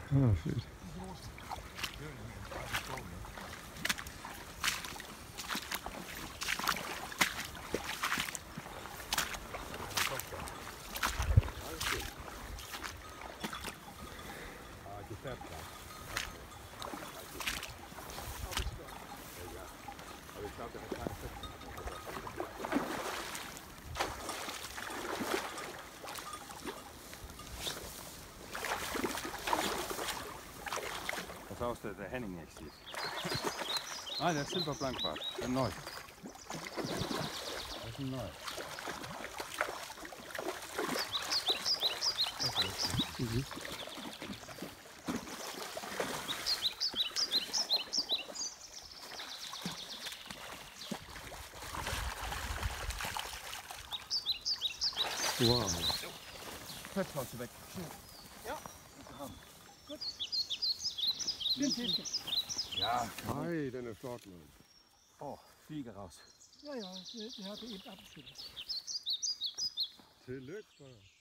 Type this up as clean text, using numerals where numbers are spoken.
Ja, fedt. Was aus der Henning exist. Ah, der ist silberblankbart. Der neu. Das ist ein neu. Mhm. Wow. Jetzt hast du weg. Ja. Gut. Schön Fischchen. Ja. Ei, den er flot, mand. Oh, Fliege raus. Ja, ja, die hatte eben abgeschüttet. Tillykke.